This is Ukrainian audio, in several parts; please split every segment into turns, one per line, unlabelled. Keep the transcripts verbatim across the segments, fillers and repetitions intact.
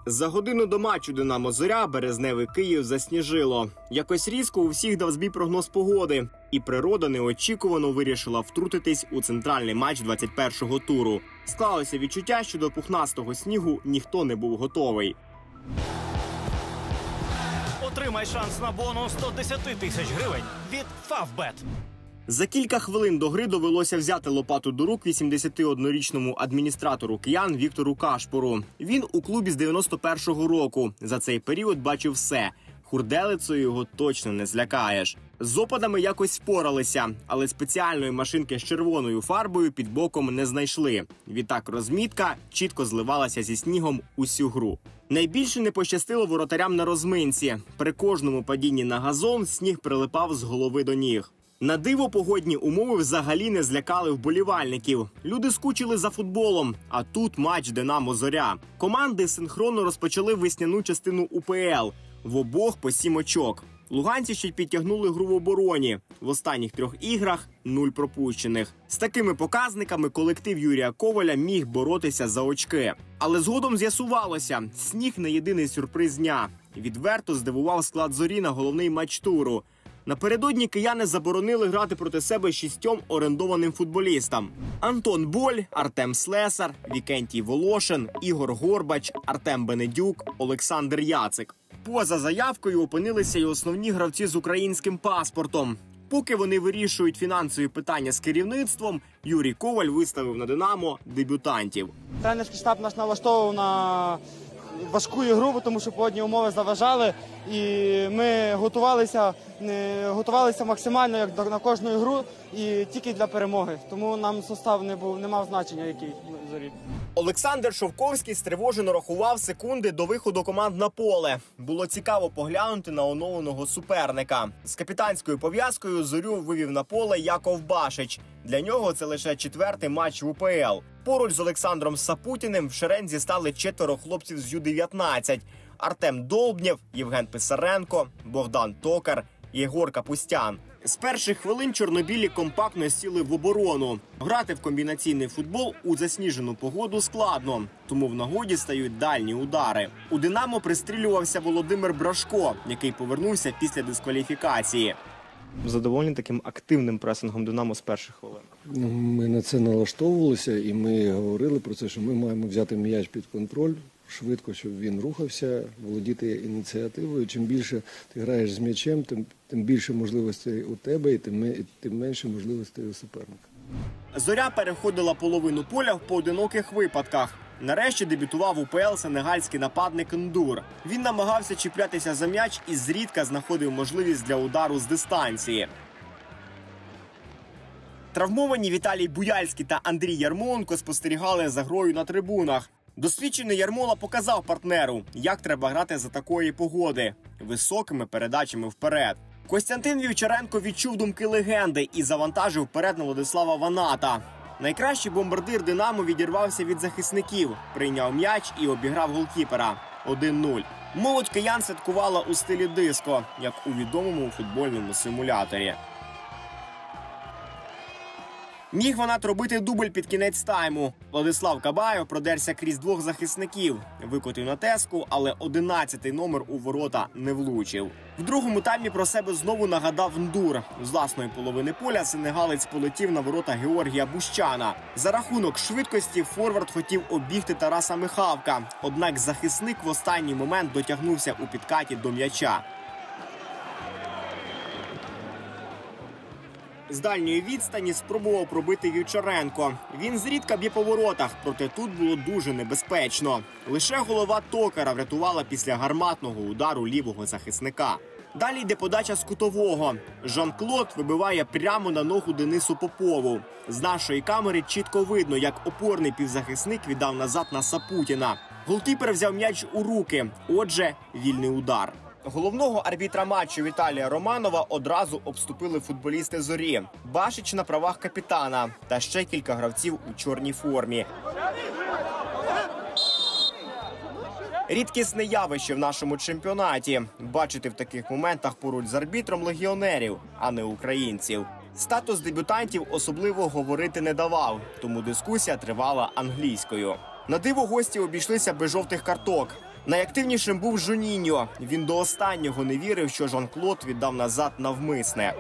За годину до матчу «Динамо-Зоря» березневий Київ засніжило. Якось різко у всіх дав збій прогноз погоди. І природа неочікувано вирішила втрутитись у центральний матч двадцять першого туру. Склалося відчуття, що до пухнастого снігу ніхто не був готовий.
Отримай шанс на бонус сто десять тисяч гривень від Фавбет.
За кілька хвилин до гри довелося взяти лопату до рук вісімдесятиоднорічному адміністратору киян Віктору Кашпору. Він у клубі з дев'яносто першого року. За цей період бачив все. Хурделицею його точно не злякаєш. З опадами якось впоралися, але спеціальної машинки з червоною фарбою під боком не знайшли. Відтак розмітка чітко зливалася зі снігом усю гру. Найбільше не пощастило воротарям на розминці. При кожному падінні на газон сніг прилипав з голови до ніг. На диво погодні умови взагалі не злякали вболівальників. Люди скучили за футболом, а тут матч «Динамо-Зоря». Команди синхронно розпочали весняну частину УПЛ. В обох по сім очок. Луганці ще й підтягнули гру в обороні. В останніх трьох іграх – нуль пропущених. З такими показниками колектив Юрія Коваля міг боротися за очки. Але згодом з'ясувалося – сніг не єдиний сюрприз дня. Відверто здивував склад «Зорі» на головний матч туру. Напередодні кияни заборонили грати проти себе шістьом орендованим футболістам. Антон Боль, Артем Слесар, Вікентій Волошин, Ігор Горбач, Артем Бенедюк, Олександр Яцик. Поза заявкою опинилися й основні гравці з українським паспортом. Поки вони вирішують фінансові питання з керівництвом, Юрій Коваль виставив на «Динамо» дебютантів.
Тренерський штаб нас налаштовував на важку ігру, тому що погодні умови заважали. І ми готувалися, готувалися максимально як на кожну ігру і тільки для перемоги. Тому нам состав не був, не мав значення, який в «Зорі».
Олександр Шовковський стривожено рахував секунди до виходу команд на поле. Було цікаво поглянути на оновленого суперника. З капітанською пов'язкою «Зорю» вивів на поле Яков Башич. Для нього це лише четвертий матч в УПЛ. Поруч з Олександром Сапутіним в шерензі стали четверо хлопців з Ю дев'ятнадцять. Артем Долбнєв, Євген Писаренко, Богдан Токар, Єгор Капустян. З перших хвилин чорнобілі компактно сіли в оборону. Грати в комбінаційний футбол у засніжену погоду складно, тому в нагоді стають дальні удари. У «Динамо» пристрілювався Володимир Брашко, який повернувся після дискваліфікації.
Задоволені таким активним пресингом «Динамо» з перших хвилин?
Ми на це налаштовувалися і ми говорили про це, що ми маємо взяти м'яч під контроль, швидко, щоб він рухався, володіти ініціативою. Чим більше ти граєш з м'ячем, тим, тим більше можливостей у тебе і тим, тим менше можливостей у суперника.
«Зоря» переходила половину поля в поодиноких випадках. Нарешті дебютував в УПЛ сенегальський нападник Ндур. Він намагався чіплятися за м'яч і зрідка знаходив можливість для удару з дистанції. Травмовані Віталій Буяльський та Андрій Ярмоленко спостерігали за грою на трибунах. Досвідчений Ярмола показав партнеру, як треба грати за такої погоди – високими передачами вперед. Костянтин Вівчаренко відчув думки легенди і завантажив вперед на Владислава Ваната. Найкращий бомбардир «Динамо» відірвався від захисників, прийняв м'яч і обіграв голкіпера – один нуль. Молодь киян святкувала у стилі диско, як у відомому футбольному симуляторі. Міг Ванат робити дубль під кінець тайму. Владислав Кабаєв продерся крізь двох захисників. Викотив на теску, але одинадцятий номер у ворота не влучив. В другому таймі про себе знову нагадав Ндур. З власної половини поля сенегалець полетів на ворота Георгія Бущана. За рахунок швидкості форвард хотів обігти Тараса Михавка. Однак захисник в останній момент дотягнувся у підкаті до м'яча. З дальньої відстані спробував пробити Вівчаренко. Він зрідка б'є по воротах, проте тут було дуже небезпечно. Лише голова Токара врятувала після гарматного удару лівого захисника. Далі йде подача з кутового. Жан-Клод вибиває прямо на ногу Денису Попову. З нашої камери чітко видно, як опорний півзахисник віддав назад на Сапутіна. Голкіпер взяв м'яч у руки, отже, вільний удар. Головного арбітра матчу Віталія Романова одразу обступили футболісти «Зорі». Башич на правах капітана та ще кілька гравців у чорній формі. Рідкісне явище в нашому чемпіонаті – бачити в таких моментах поруч з арбітром легіонерів, а не українців. Статус дебютантів особливо говорити не давав, тому дискусія тривала англійською. На диво гості обійшлися без жовтих карток. Найактивнішим був Жоніньо. Він до останнього не вірив, що Жан-Клод віддав назад навмисне.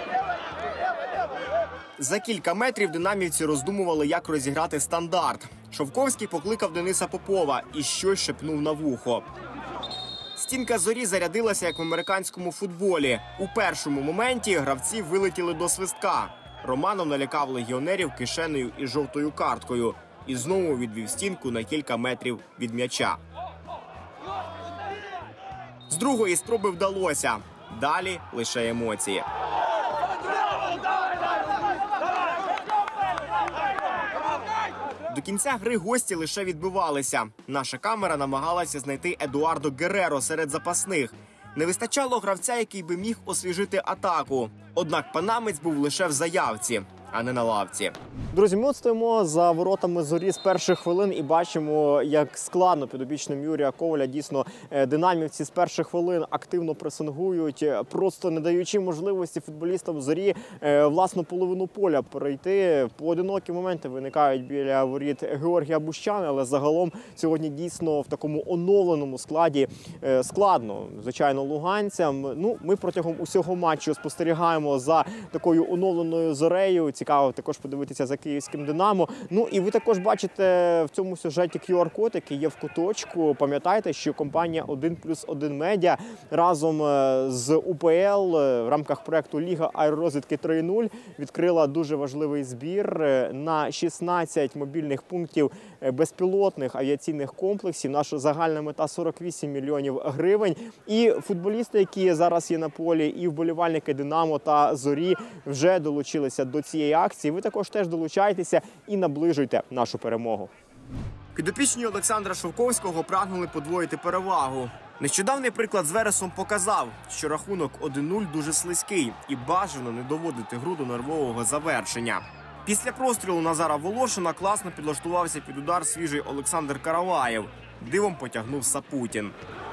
За кілька метрів динамівці роздумували, як розіграти стандарт. Шовковський покликав Дениса Попова і щось шепнув на вухо. Стінка «Зорі» зарядилася, як в американському футболі. У першому моменті гравці вилетіли до свистка. Романов налякав легіонерів кишенею і жовтою карткою. І знову відвів стінку на кілька метрів від м'яча. З другої спроби вдалося. Далі лише емоції. До кінця гри гості лише відбивалися. Наша камера намагалася знайти Едуардо Герреро серед запасних. Не вистачало гравця, який би міг освіжити атаку. Однак панамець був лише в заявці, а не на лавці.
Друзі, ми от стоїмо за воротами «Зорі» з перших хвилин і бачимо, як складно підопічним Юрія Коваля. Дійсно, динамівці з перших хвилин активно пресингують, просто не даючи можливості футболістам «Зорі» власну половину поля перейти. Поодинокі моменти виникають біля воріт Георгія Бущана, але загалом сьогодні дійсно в такому оновленому складі складно. Звичайно, луганцям. Ну, ми протягом усього матчу спостерігаємо за такою оновленою «Зорею». Цікаво також подивитися за київським «Динамо». Ну і ви також бачите в цьому сюжеті ку ар код, який є в куточку. Пам'ятаєте, що компанія один плюс один Медіа разом з у пе ел в рамках проєкту «Ліга аеророзвідки три нуль» відкрила дуже важливий збір на шістнадцять мобільних пунктів безпілотних авіаційних комплексів. Наша загальна мета – сорок вісім мільйонів гривень. І футболісти, які зараз є на полі, і вболівальники «Динамо» та «Зорі» вже долучилися до цієї акції. Ви також теж долучайтеся і наближуйте нашу перемогу.
Підопічні Олександра Шовковського прагнули подвоїти перевагу. Нещодавний приклад з Вересом показав, що рахунок один нуль дуже слизький і бажано не доводити гру до нервового завершення. Після прострілу Назара Волошина класно підлаштувався під удар свіжий Олександр Караваєв. Дивом потягнув Сапутін.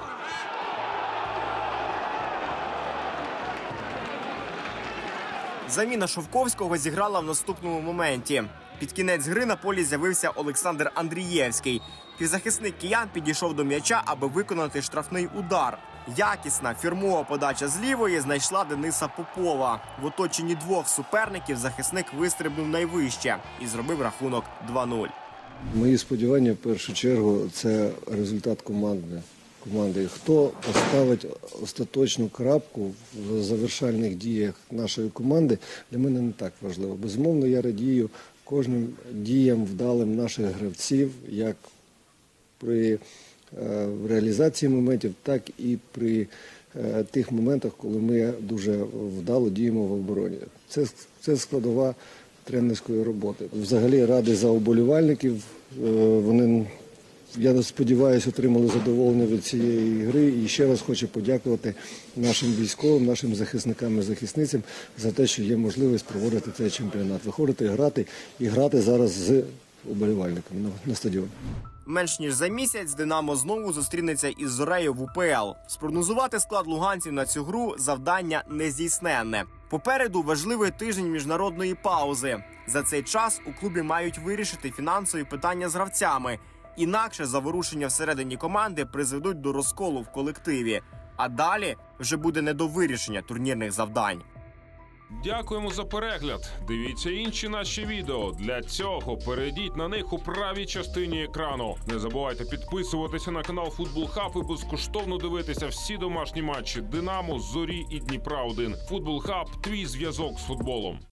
Заміна Шовковського зіграла в наступному моменті. Під кінець гри на полі з'явився Олександр Андрієвський. Півзахисник киян підійшов до м'яча, аби виконати штрафний удар. Якісна фірмова подача з лівої знайшла Дениса Попова. В оточенні двох суперників захисник вистрибнув найвище і зробив рахунок два нуль.
Мої сподівання, в першу чергу, це результат команди. команди. Хто поставить остаточну крапку в завершальних діях нашої команди, для мене не так важливо. Безумовно, я радію кожним діям вдалим наших гравців, як при е, реалізації моментів, так і при е, тих моментах, коли ми дуже вдало діємо в обороні. Це, це складова тренерської роботи. Взагалі радий за уболівальників. Е, вони, я сподіваюся, отримали задоволення від цієї гри. І ще раз хочу подякувати нашим військовим, нашим захисникам і захисницям за те, що є можливість проводити цей чемпіонат. Виходити, грати і грати зараз з уболівальниками на, на стадіоні.
Менш ніж за місяць «Динамо» знову зустрінеться із «Зорею» в у пе ел. Спрогнозувати склад луганців на цю гру – завдання нездійсненне. Попереду важливий тиждень міжнародної паузи. За цей час у клубі мають вирішити фінансові питання з гравцями. Інакше заворушення всередині команди призведуть до розколу в колективі. А далі вже буде не до вирішення турнірних завдань.
Дякуємо за перегляд. Дивіться інші наші відео. Для цього перейдіть на них у правій частині екрану. Не забувайте підписуватися на канал Футбол Хаб і безкоштовно дивитися всі домашні матчі «Динамо», «Зорі» і «Дніпра один». Футбол Хаб – твій зв'язок з футболом.